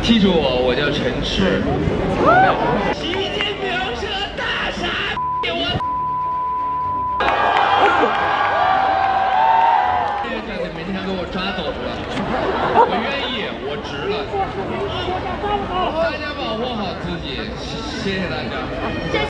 记住我，我叫陈驰。习近平是个大傻逼，我。这个长得每天给我抓走了，我愿意，我值了。大家保护好自己，谢谢大家。